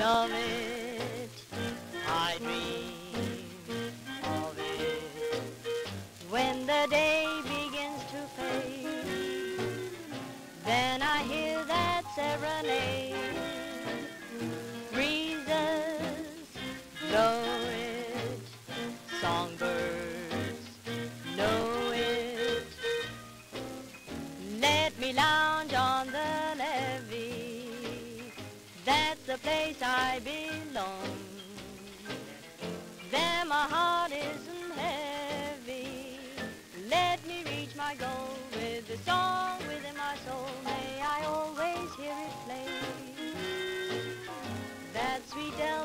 of it. I dream of it when the day begins to fade. Then I hear that serenade. Breezes blow it, songbirds know it. Let me lounge on the levee, that's the place I belong. There my heart isn't heavy. Let me reach my goal with the song within my soul. May I always hear it play, that sweet